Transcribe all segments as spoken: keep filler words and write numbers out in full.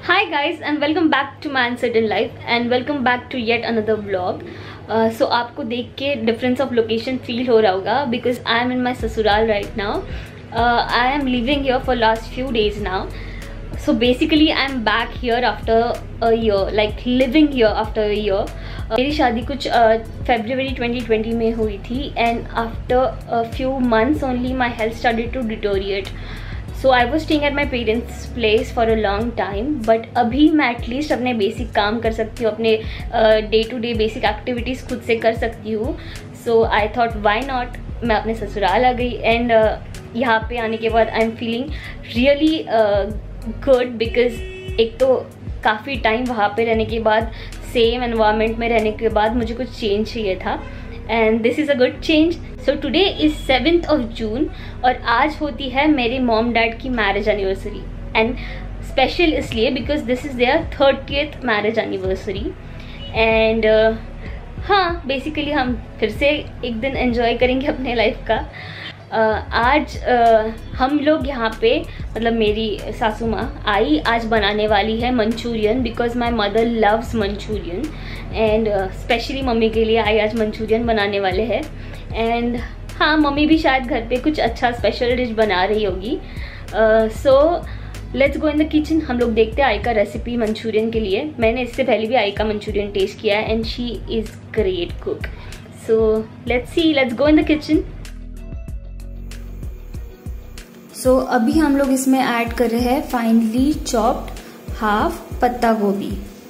Hi guys and welcome back to My Uncertain Life and welcome back to yet another vlog. uh, so आपको देख के difference of location feel हो रहा होगा because I am in my ससुराल right now. uh, I am living here for last few days now. So basically I am back here after a year, like living here after a year. uh, मेरी शादी कुछ February twenty twenty में हुई थी and after a few months only my health started to deteriorate. So I was staying at my parents place for a long time, but अभी मैं at least अपने basic काम कर सकती हूँ, अपने day to day basic activities खुद से कर सकती हूँ. So I thought why not, मैं अपने ससुराल आ गई एंड uh, यहाँ पे आने के बाद I am feeling really good because एक तो काफ़ी टाइम वहाँ पे रहने के बाद, सेम एनवायरनमेंट में रहने के बाद मुझे कुछ चेंज चाहिए था and this is a good change. So today is seventh of June और आज होती है मेरे मॉम डैड की मैरिज एनिवर्सरी. एंड स्पेशल इसलिए because this is their thirtieth marriage anniversary. And हाँ, बेसिकली हम फिर से एक दिन एंजॉय करेंगे अपने लाइफ का. uh, आज uh, हम लोग यहाँ पे, मतलब मेरी सासू माँ आई आज बनाने वाली है manchurian because my mother loves manchurian and specially मम्मी के लिए आई आज मंचूरियन बनाने वाले हैं. एंड हाँ, मम्मी भी शायद घर पे कुछ अच्छा स्पेशल डिश बना रही होगी. So let's go in the kitchen. हम लोग देखते हैं आई का रेसिपी मंचूरियन के लिए. मैंने इससे पहले भी आई का मंचूरियन टेस्ट किया है and she is great cook. So let's see, let's go in the kitchen. So अभी हम लोग इसमें ऐड कर रहे हैं फाइनली चॉप्ड हाफ पत्ता गोभी,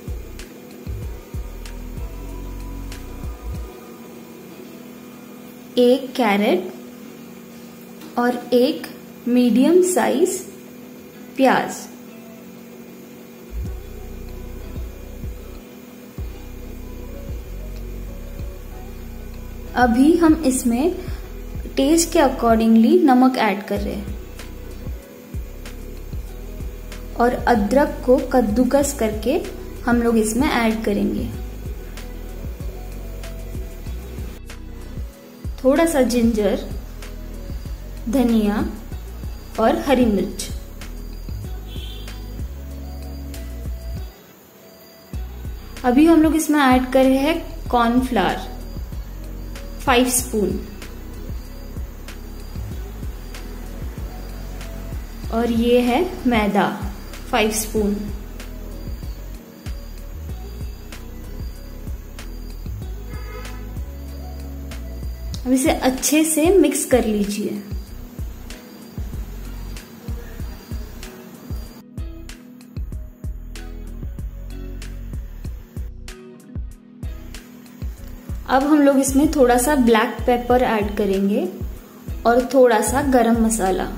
एक कैरेट और एक मीडियम साइज प्याज. अभी हम इसमें टेस्ट के अकॉर्डिंगली नमक ऐड कर रहे हैं और अदरक को कद्दूकस करके हम लोग इसमें ऐड करेंगे. थोड़ा सा जिंजर, धनिया और हरी मिर्च. अभी हम लोग इसमें ऐड कर रहे हैं कॉर्नफ्लावर फाइव स्पून और ये है मैदा फाइव स्पून. अब इसे अच्छे से मिक्स कर लीजिए. अब हम लोग इसमें थोड़ा सा ब्लैक पेपर ऐड करेंगे और थोड़ा सा गरम मसाला.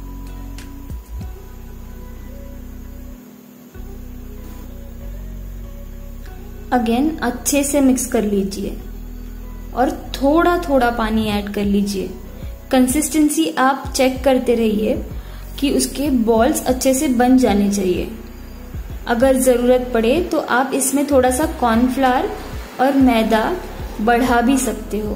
अगेन अच्छे से मिक्स कर लीजिए और थोड़ा थोड़ा पानी ऐड कर लीजिए. कंसिस्टेंसी आप चेक करते रहिए कि उसके बॉल्स अच्छे से बन जाने चाहिए. अगर ज़रूरत पड़े तो आप इसमें थोड़ा सा कॉर्नफ्लावर और मैदा बढ़ा भी सकते हो.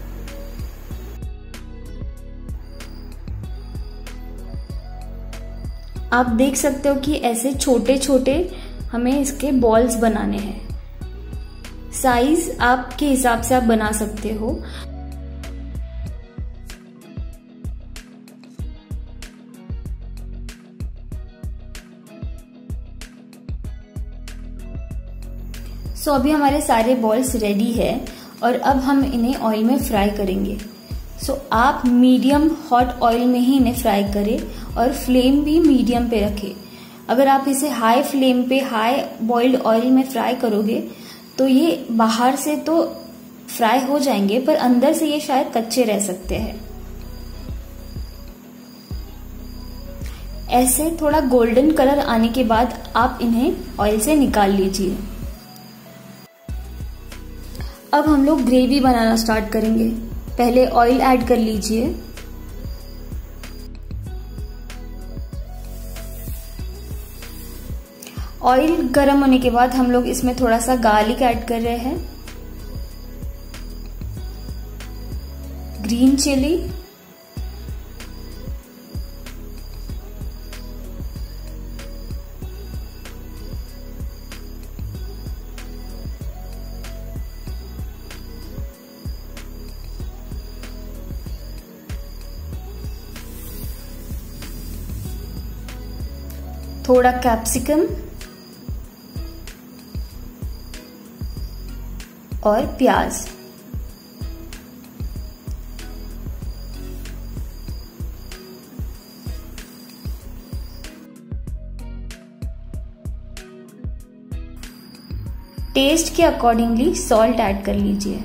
आप देख सकते हो कि ऐसे छोटे छोटे हमें इसके बॉल्स बनाने हैं. साइज आपके हिसाब से आप बना सकते हो. सो so, अभी हमारे सारे बॉल्स रेडी है और अब हम इन्हें ऑयल में फ्राई करेंगे. सो so, आप मीडियम हॉट ऑयल में ही इन्हें फ्राई करें और फ्लेम भी मीडियम पे रखें. अगर आप इसे हाई फ्लेम पे हाई बॉइल्ड ऑयल में फ्राई करोगे तो ये बाहर से तो फ्राई हो जाएंगे पर अंदर से ये शायद कच्चे रह सकते हैं. ऐसे थोड़ा गोल्डन कलर आने के बाद आप इन्हें ऑयल से निकाल लीजिए. अब हम लोग ग्रेवी बनाना स्टार्ट करेंगे. पहले ऑयल ऐड कर लीजिए. ऑयल गर्म होने के बाद हम लोग इसमें थोड़ा सा गार्लिक ऐड कर रहे हैं, ग्रीन चिली, थोड़ा कैप्सिकम और प्याज। टेस्ट के अकॉर्डिंगली सॉल्ट ऐड कर लीजिए।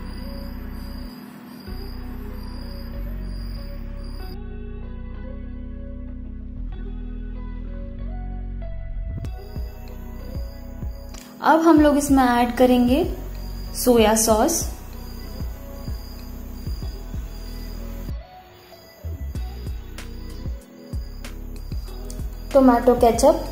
अब हम लोग इसमें ऐड करेंगे सोया सॉस, टोमेटो केचप,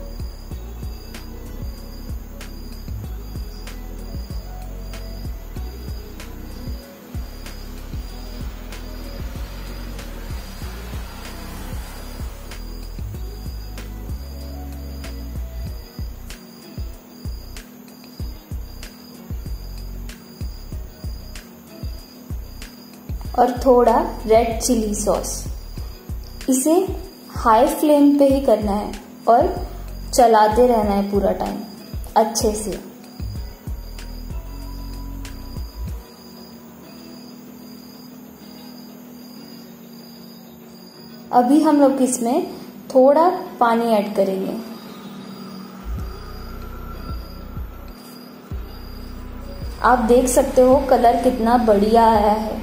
और थोड़ा रेड चिली सॉस। इसे हाई फ्लेम पे ही करना है और चलाते रहना है पूरा टाइम अच्छे से। अभी हम लोग इसमें थोड़ा पानी ऐड करेंगे। आप देख सकते हो कलर कितना बढ़िया आया है।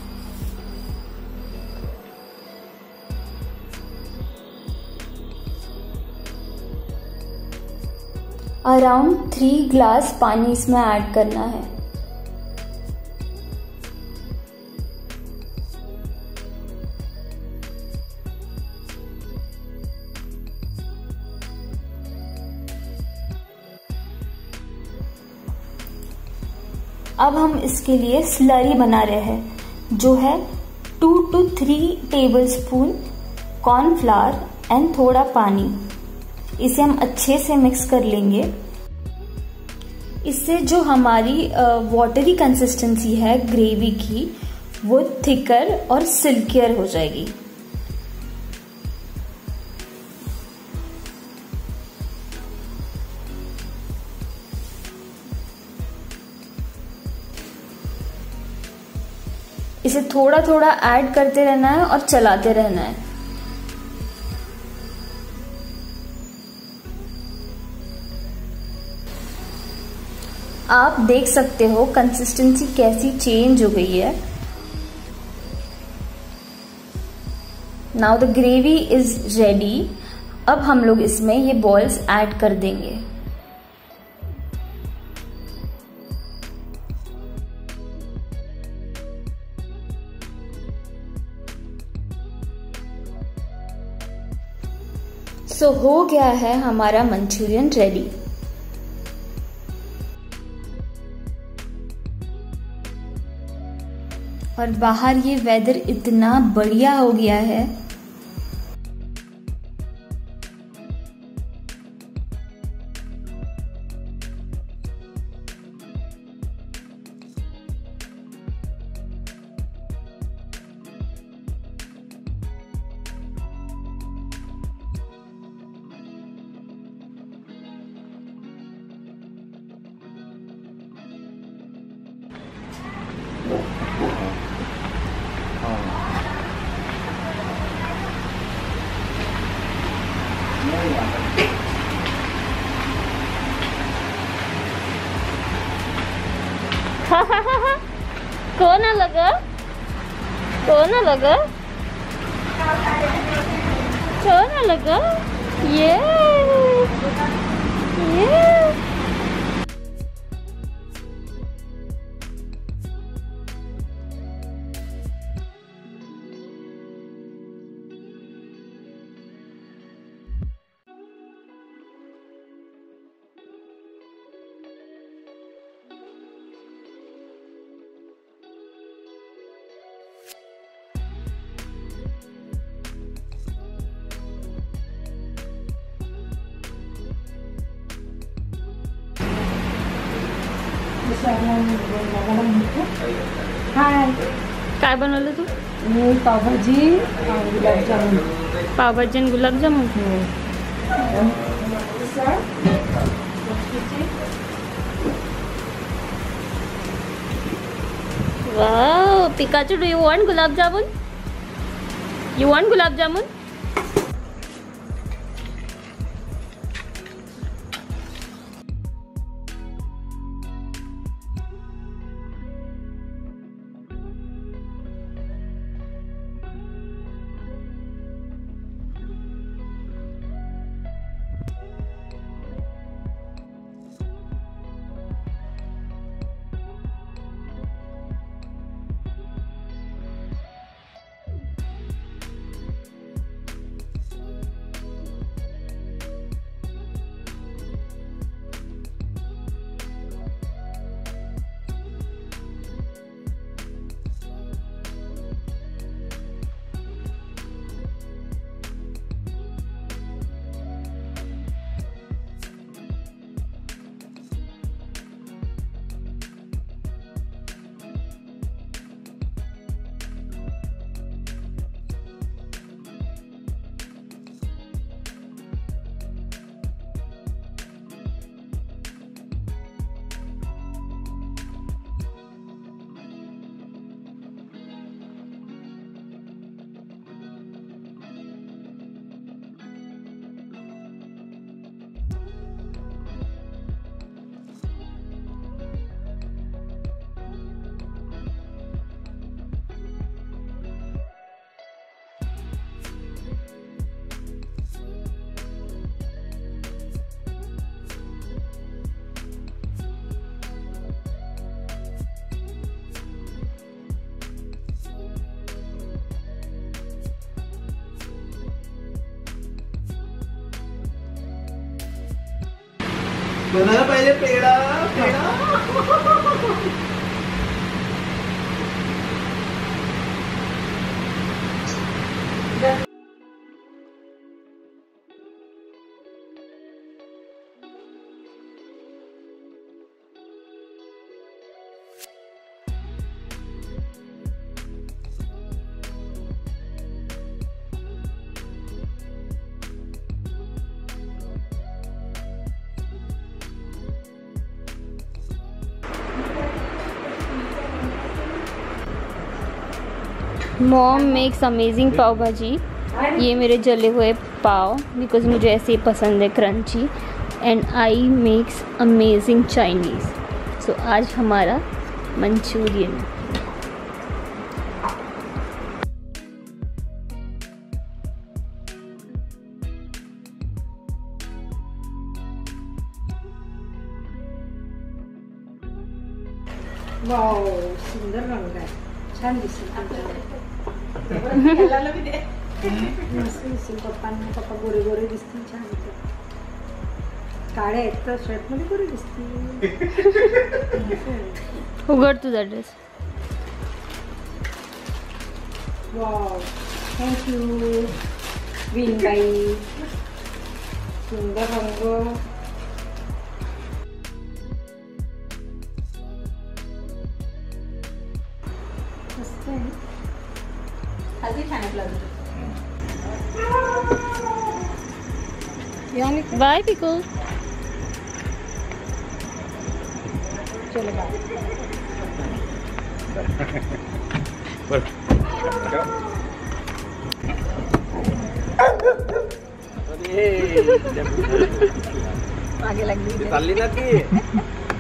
अराउंड थ्री ग्लास पानी इसमें ऐड करना है। अब हम इसके लिए स्लरी बना रहे हैं, जो है two two three tablespoon cornflour and थोड़ा पानी। इसे हम अच्छे से मिक्स कर लेंगे। इससे जो हमारी वाटरी कंसिस्टेंसी है ग्रेवी की, वो थिकर और सिल्कियर हो जाएगी। इसे थोड़ा थोड़ा ऐड करते रहना है और चलाते रहना है। आप देख सकते हो कंसिस्टेंसी कैसी चेंज हो गई है। Now the gravy is ready. अब हम लोग इसमें ये बॉल्स ऐड कर देंगे। सो so, हो गया है हमारा मंचूरियन रेडी। और बाहर ये वेदर इतना बढ़िया हो गया है। कौन लगा कौन लगा कौन लगा ये ये हाय काय बनवलं तू? मी पावभाजी आणि गुलाबजामुन. पावभाजी आणि gulab jamun. Wow, Pikachu, do you want gulab jamun? You want gulab jamun? बनाना पहले peda peda mom makes amazing pav bhaji. ये मेरे जले हुए पाव बिकॉज मुझे ऐसे पसंद है crunchy. And I makes amazing Chinese. So आज हमारा मंचूरियन। वाव, सुंदर रंग आहे, छान दिसत पप्पांना पप्पा गोरे गोरे दिसतील, छान दिसतात. काळे आहेत तर शर्ट मध्ये गोरे दिसतील. उघड तुझा ड्रेस. वाव, थँक्यू विनबाई. सुंदर रंग. Bye pickle. चलो बाय. आगे लग गई.